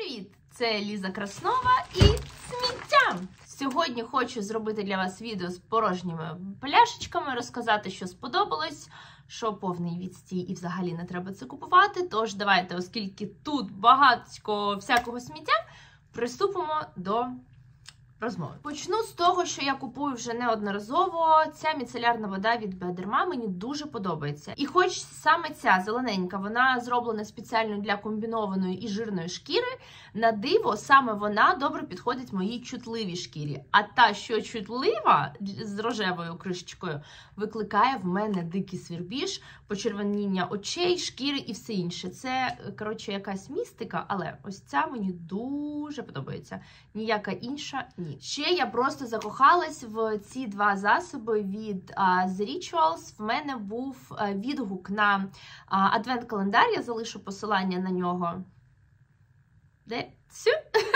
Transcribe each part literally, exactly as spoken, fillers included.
Привіт! Це Ліза Краснова і сміття! Сьогодні хочу зробити для вас відео з порожніми пляшечками, розказати, що сподобалось, що повний відстій і взагалі не треба це купувати. Тож давайте, оскільки тут багатько всякого сміття, приступимо до розмови. Почну з того, що я купую вже неодноразово. Ця міцелярна вода від Бедерма мені дуже подобається. І хоч саме ця зелененька, вона зроблена спеціально для комбінованої і жирної шкіри, на диво, саме вона добре підходить моїй чутливій шкірі. А та, що чутлива, з рожевою кришечкою, викликає в мене дикий свірбіж, почервоніння очей, шкіри і все інше. Це, коротше, якась містика, але ось ця мені дуже подобається. Ніяка інша – ні. Ще я просто закохалась в ці два засоби від uh, The Rituals. В мене був uh, відгук на uh, адвент-календар, я залишу посилання на нього. Де? Сю?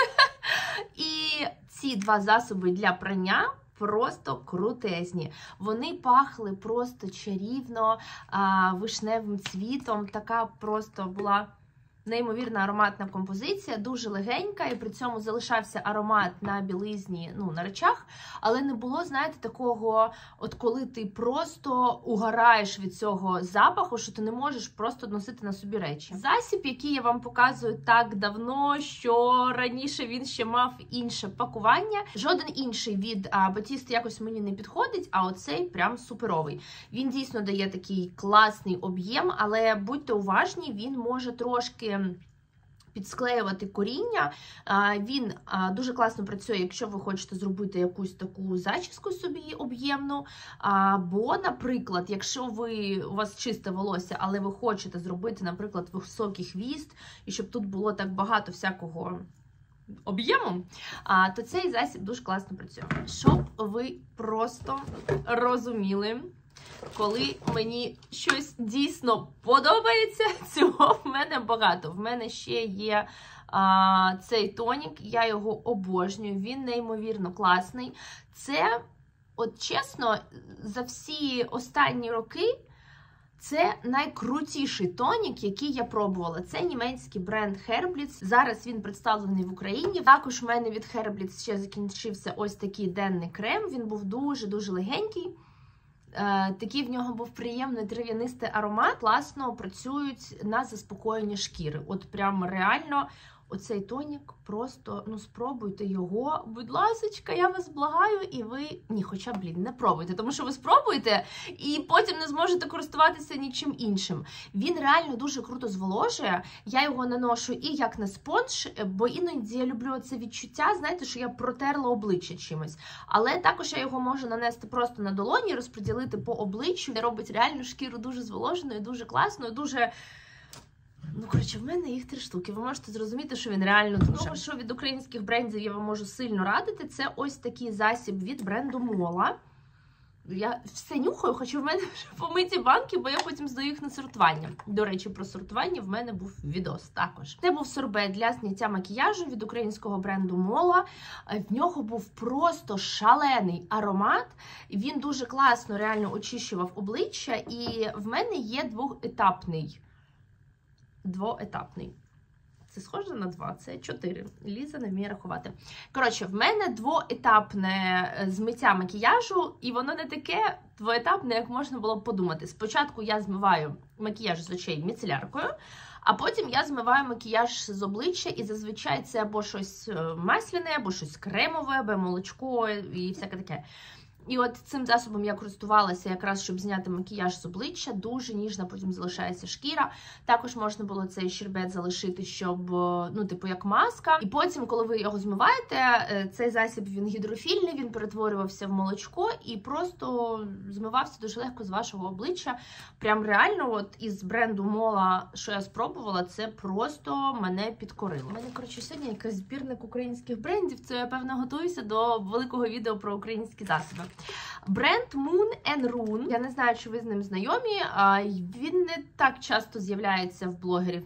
І ці два засоби для прання просто крутезні. Вони пахли просто чарівно, uh, вишневим цвітом. Така просто була неймовірна ароматна композиція, дуже легенька, і при цьому залишався аромат на білизні, ну, на речах, але не було, знаєте, такого, от коли ти просто угораєш від цього запаху, що ти не можеш просто носити на собі речі. Засіб, який я вам показую так давно, що раніше він ще мав інше пакування. Жоден інший від Batiste якось мені не підходить, а оцей прям суперовий. Він дійсно дає такий класний об'єм, але будьте уважні, він може трошки підсклеювати коріння. Він дуже класно працює, якщо ви хочете зробити якусь таку зачіску собі об'ємну. Або, наприклад, якщо ви, у вас чисте волосся, але ви хочете зробити, наприклад, високий хвіст, і щоб тут було так багато всякого об'єму, то цей засіб дуже класно працює. Щоб ви просто розуміли, коли мені щось дійсно подобається, цього в мене багато. В мене ще є а, цей тонік, я його обожнюю, він неймовірно класний. Це, от чесно, за всі останні роки це найкрутіший тонік, який я пробувала. Це німецький бренд Herblitz. Зараз він представлений в Україні. Також в мене від Herblitz ще закінчився ось такий денний крем. Він був дуже-дуже легенький. Такий в нього був приємний трав'янистий аромат, класно працюють на заспокоєння шкіри. От прям реально оцей тонік, просто, ну, спробуйте його, будь ласочка, я вас благаю, і ви, ні, хоча, блін, не пробуйте, тому що ви спробуєте і потім не зможете користуватися нічим іншим. Він реально дуже круто зволожує, я його наношу і як на спонж, бо іноді я люблю це відчуття, знаєте, що я протерла обличчя чимось, але також я його можу нанести просто на долоні, розподілити по обличчю, робить реально шкіру дуже зволоженою, дуже класною, дуже... Ну, коротше, в мене їх три штуки. Ви можете зрозуміти, що він реально дуже. Тому що від українських брендів я вам можу сильно радити. Це ось такий засіб від бренду Мола. Я все нюхаю, хоча в мене вже помиті банки, бо я потім здаю їх на сортування. До речі, про сортування в мене був відос також. Це був сорбет для зняття макіяжу від українського бренду Мола. В нього був просто шалений аромат. Він дуже класно реально очищував обличчя. І в мене є двоетапний. Двоетапний. Це схоже на два, це чотири. Ліза не вміє рахувати. Коротше, в мене двоетапне змиття макіяжу, і воно не таке двоетапне, як можна було б подумати. Спочатку я змиваю макіяж з очей міцеляркою, а потім я змиваю макіяж з обличчя, і зазвичай це або щось масляне, або щось кремове, або молочко і всяке таке. І от цим засобом я користувалася якраз, щоб зняти макіяж з обличчя. Дуже ніжна потім залишається шкіра. Також можна було цей щербет залишити, щоб, ну, типу, як маска. І потім, коли ви його змиваєте, цей засіб, він гідрофільний, він перетворювався в молочко і просто змивався дуже легко з вашого обличчя. Прям реально, от із бренду Мола, що я спробувала, це просто мене підкорило. У мене, коротше, сьогодні якийсь збірник українських брендів, це я, певно, готуюся до великого відео про українські засоби. Бренд Moon and Rune, я не знаю, чи ви з ним знайомі, він не так часто з'являється в блогерів,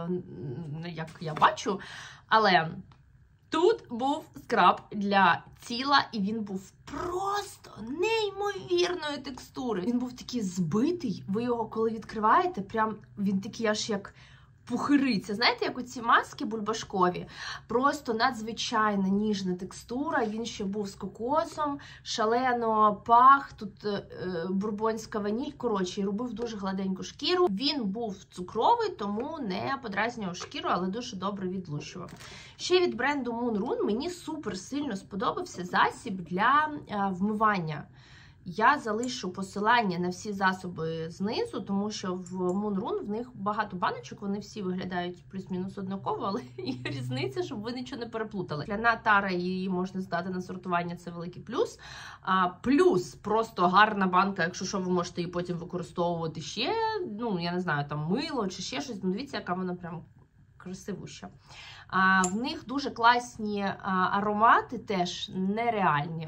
як я бачу, але тут був скраб для тіла, і він був просто неймовірної текстури. Він був такий збитий, ви його коли відкриваєте, прям він такий аж як пухириця. Знаєте, як оці маски бульбашкові? Просто надзвичайно ніжна текстура, він ще був з кокосом, шалено пах, тут е, бурбонська ваніль, коротше, робив дуже гладеньку шкіру. Він був цукровий, тому не подразнював шкіру, але дуже добре відлущував. Ще від бренду Moonrun мені супер сильно сподобався засіб для е, вмивання. Я залишу посилання на всі засоби знизу, тому що в Moonrun в них багато баночок, вони всі виглядають плюс-мінус однаково, але є різниця, щоб ви нічого не переплутали. Скляна тара, її можна здати на сортування, це великий плюс. А, плюс просто гарна банка, якщо що, ви можете її потім використовувати ще, ну, я не знаю, там мило чи ще щось. Ну, дивіться, яка вона прям красивуща. А, в них дуже класні а, аромати, теж нереальні.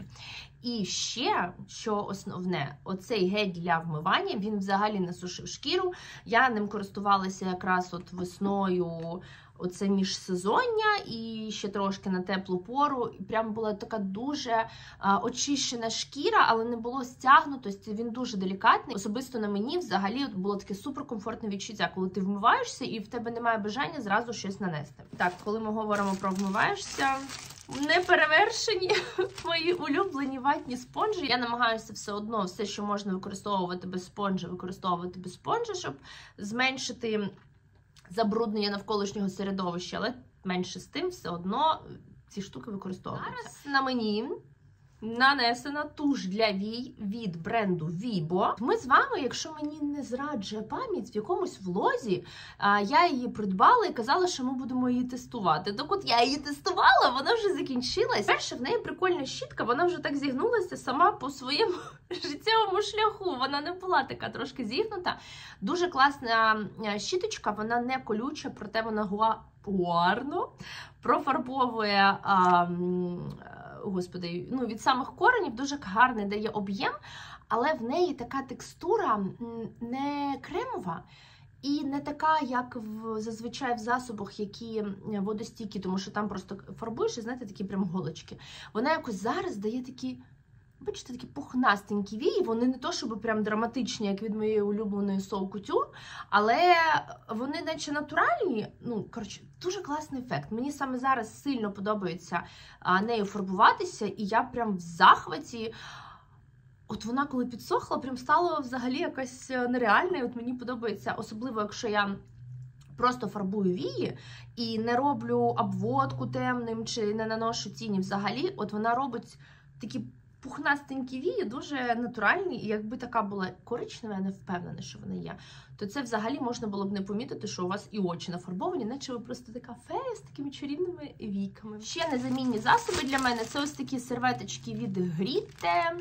І ще, що основне, оцей гель для вмивання, він взагалі не сушив шкіру. Я ним користувалася якраз от весною, оце міжсезоння, і ще трошки на теплу пору. І прям була така дуже а, очищена шкіра, але не було стягнутості, він дуже делікатний. Особисто на мені взагалі от було таке суперкомфортне відчуття, коли ти вмиваєшся і в тебе немає бажання зразу щось нанести. Так, коли ми говоримо про вмиваєшся, неперевершені мої улюблені ватні спонжі. Я намагаюся все одно, все, що можна використовувати без спонжа, використовувати без спонжа, щоб зменшити забруднення навколишнього середовища, але менше з тим все одно ці штуки використовуються. Зараз на мені нанесена туш для вій від бренду Vibo. Ми з вами, якщо мені не зраджує пам'ять, в якомусь влозі а, я її придбала і казала, що ми будемо її тестувати. Так от я її тестувала, вона вже закінчилась. Перше, в неї прикольна щітка, вона вже так зігнулася сама по своєму життєвому шляху. Вона не була така трошки зігнута. Дуже класна щіточка, вона не колюча, проте вона гарно профарбовує а, Господи, ну, від самих коренів, дуже гарний дає об'єм, але в неї така текстура не кремова і не така, як в, зазвичай в засобах, які водостійкі, тому що там просто фарбуєш і, знаєте, такі прям голочки. Вона якось зараз дає такі, бачите, такі пухнастенькі вії, вони не то, щоб прям драматичні, як від моєї улюбленої Soul Couture, але вони наче натуральні, ну, коротше, дуже класний ефект. Мені саме зараз сильно подобається а, нею фарбуватися, і я прям в захваті. От вона, коли підсохла, прям стала взагалі якась нереальна, і от мені подобається, особливо, якщо я просто фарбую вії і не роблю обводку темним, чи не наношу тіні взагалі, от вона робить такі пухнастенькі вії, дуже натуральні, і якби така була коричнева, я не впевнена, що вона є, то це взагалі можна було б не помітити, що у вас і очі нафарбовані, наче ви просто така фея з такими чарівними війками. Ще незамінні засоби для мене – це ось такі серветочки від Грітте.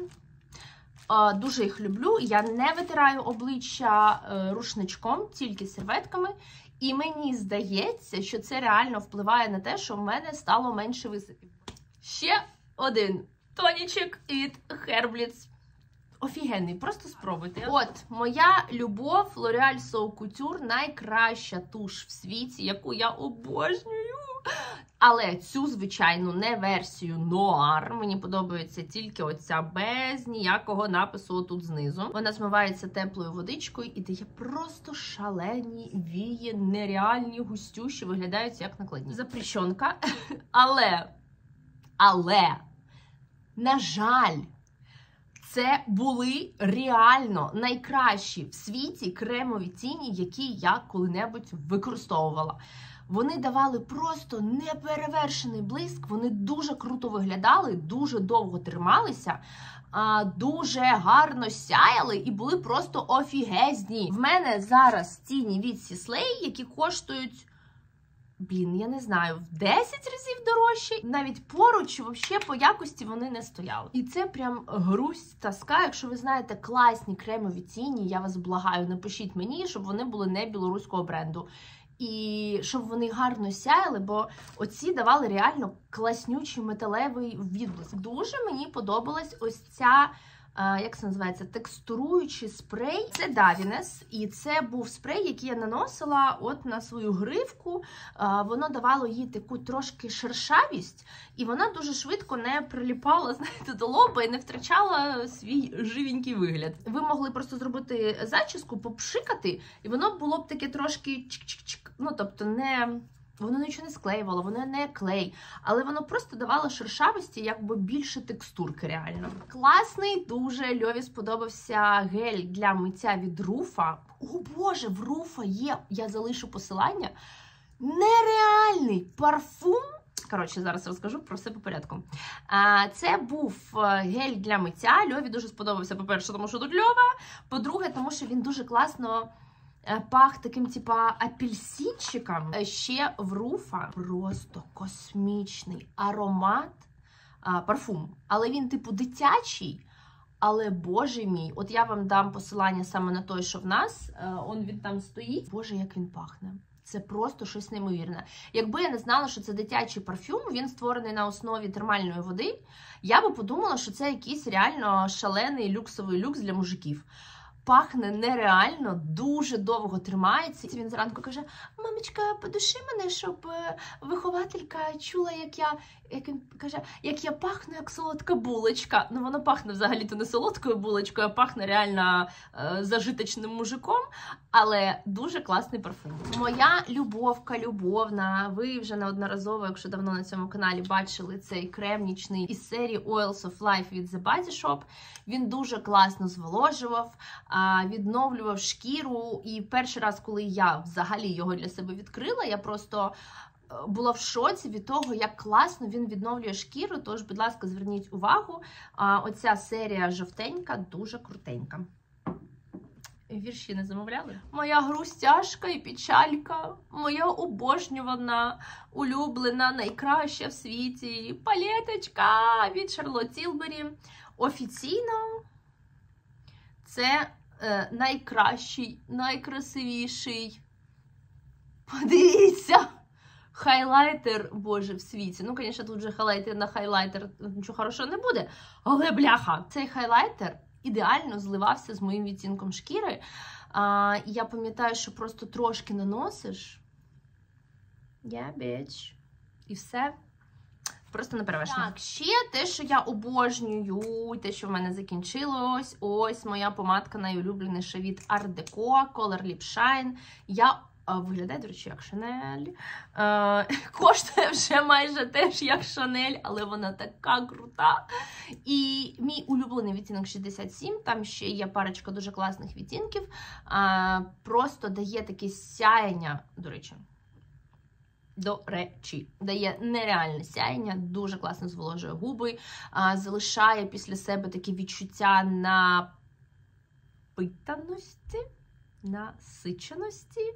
Дуже їх люблю, я не витираю обличчя рушничком, тільки серветками, і мені здається, що це реально впливає на те, що в мене стало менше висипів. Ще один тонічок від Hairblitz. Офігенний, просто спробуйте. От, моя любов L'Oréal Soul Couture, найкраща туш в світі, яку я обожнюю. Але цю, звичайно, не версію Noir. Мені подобається тільки оця без ніякого напису тут знизу. Вона змивається теплою водичкою і дає просто шалені вії, нереальні, густющі, виглядають як накладні. Запрещенка. Але, але, на жаль, це були реально найкращі в світі кремові тіні, які я коли-небудь використовувала. Вони давали просто неперевершений блиск, вони дуже круто виглядали, дуже довго трималися, дуже гарно сяяли і були просто офігезні. В мене зараз тіні від Sisley, які коштують, блін, я не знаю, в десять разів дорожче. Навіть поруч, взагалі, по якості вони не стояли. І це прям грусть, тоска. Якщо ви знаєте класні кремові тіні, я вас благаю, напишіть мені, щоб вони були не білоруського бренду. І щоб вони гарно сяяли, бо оці давали реально класнючий металевий відблиск. Дуже мені подобалась ось ця як це називається, текстуруючий спрей. Це Davines, і це був спрей, який я наносила от на свою гривку. Воно давало їй таку трошки шершавість, і вона дуже швидко не приліпала, знаєте, до лоба і не втрачала свій живенький вигляд. Ви могли просто зробити зачіску, попшикати, і воно було б таке трошки чик-чик-чик, ну, тобто не... Воно нічого не склеювало, воно не клей, але воно просто давало шершавості, якби більше текстурки реально. Класний, дуже Льові сподобався гель для миття від Руфа. О боже, в Руфа є, я залишу посилання, нереальний парфум. Коротше, зараз розкажу про все по порядку. Це був гель для миття. Льові дуже сподобався, по-перше, тому що тут Льова, по-друге, тому що він дуже класно пах таким, типа, апельсинчиком. Ще в Руфа просто космічний аромат, а, парфум. Але він, типу, дитячий. Але, боже мій, от я вам дам посилання саме на той, що в нас. Он він там стоїть. Боже, як він пахне. Це просто щось неймовірне. Якби я не знала, що це дитячий парфюм, він створений на основі термальної води, я би подумала, що це якийсь реально шалений люксовий люкс для мужиків. Пахне нереально, дуже довго тримається. Він зранку каже: мамочка, подуши мене, щоб вихователька чула, як я, як він каже, як я пахну, як солодка булочка. Ну, воно пахне взагалі-то не солодкою булочкою, а пахне реально е, зажиточним мужиком, але дуже класний парфум. Моя любовка любовна. Ви вже неодноразово, якщо давно на цьому каналі, бачили цей крем нічний із серії Oils of Life від The Body Shop. Він дуже класно зволожував, відновлював шкіру, і перший раз, коли я взагалі його для себе відкрила, я просто була в шоці від того, як класно він відновлює шкіру, тож, будь ласка, зверніть увагу, оця серія жовтенька дуже крутенька. Вірші не замовляли? Моя грустяшка і печалька, моя обожнювана, улюблена, найкраща в світі палеточка від Charlotte Tilbury. Офіційно це е, найкращий, найкрасивіший, подивіться, хайлайтер, боже, в світі. Ну, звісно, тут вже хайлайтер на хайлайтер нічого хорошого не буде, але бляха, цей хайлайтер ідеально зливався з моїм відтінком шкіри. А, я пам'ятаю, що просто трошки наносиш, yeah, bitch, і все. Просто неперевершено. Так, ще те, що я обожнюю, те, що в мене закінчилось, ось моя помадка найулюбленіша від Art Deco, Color Lip Shine. Я а, виглядає, до речі, як Шанель. Е, коштує вже майже теж як Шанель, але вона така крута. І мій улюблений відтінок шістдесят сім, там ще є парочка дуже класних відтінків. Е, просто дає таке сяєння, до речі. До речі, дає нереальне сяєння, дуже класно зволожує губи, а, залишає після себе такі відчуття напитаності, насиченості,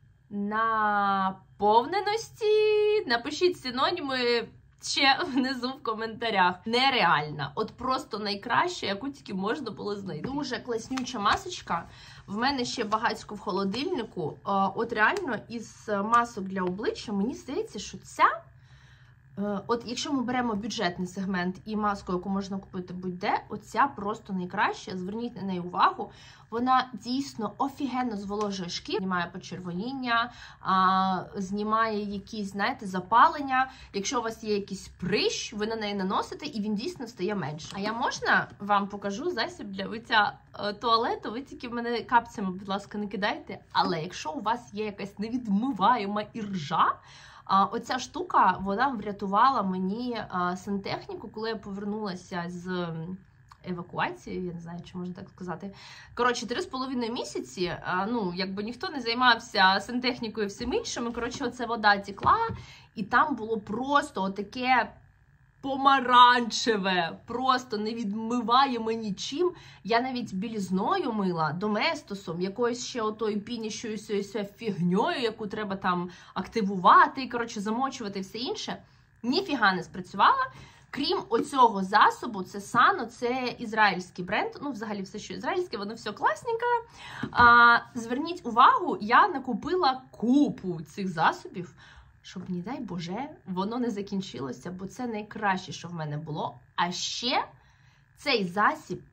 наповненості. Напишіть синоніми ще внизу в коментарях. Нереальна. От просто найкраща, яку тільки можна було знайти. Дуже класнюча масочка. В мене ще багатько в холодильнику. От реально із масок для обличчя, мені здається, що ця, от якщо ми беремо бюджетний сегмент і маску, яку можна купити будь-де, оця просто найкраща. Зверніть на неї увагу. Вона дійсно офігенно зволожує шкіру, знімає почервоніння, а, знімає якісь, знаєте, запалення. Якщо у вас є якийсь прищ, ви на неї наносите, і він дійсно стає менше. А я можна вам покажу засіб для миття туалету? Ви тільки в мене капцями, будь ласка, не кидайте. Але якщо у вас є якась невідмиваєма іржа, а, оця штука, вона врятувала мені а, сантехніку, коли я повернулася з евакуації, я не знаю, чи можна так сказати. Коротше, три з половиною місяці, а, ну, якби ніхто не займався сантехнікою і всім іншим. Коротше, оця вода текла, і там було просто отаке помаранчеве, просто не відмиваємо нічим. Я навіть білізною мила, доместосом, якоюсь ще отою пінящою фігньою, яку треба там активувати, коротше, замочувати і все інше. Ніфіга не спрацювала. Крім оцього засобу, це Сано, це ізраїльський бренд, ну, взагалі все, що ізраїльське, воно все класненьке. А, зверніть увагу, я накупила купу цих засобів, щоб, не дай Боже, воно не закінчилося, бо це найкраще, що в мене було. А ще цей засіб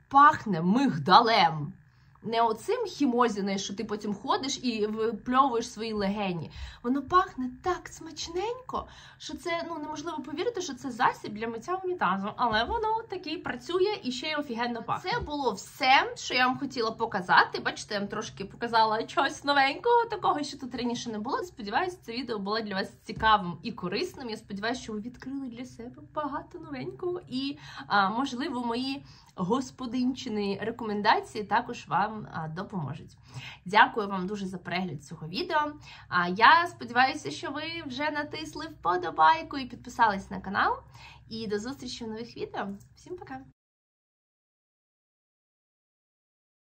пахне мигдалем. Не оцим хімозіною, що ти потім ходиш і випльовуєш свої легені. Воно пахне так смачненько, що це, ну, неможливо повірити, що це засіб для миття унітазу. Але воно такий працює і ще й офігенно пахне. Це було все, що я вам хотіла показати. Бачите, я вам трошки показала чогось новенького, такого, що тут раніше не було. Сподіваюся, це відео було для вас цікавим і корисним. Я сподіваюся, що ви відкрили для себе багато новенького. І, а, можливо, мої господинчини рекомендації також вам а, допоможуть. Дякую вам дуже за перегляд цього відео. А, я сподіваюся, що ви вже натисли вподобайку і підписались на канал. І до зустрічі в нових відео. Всім пока!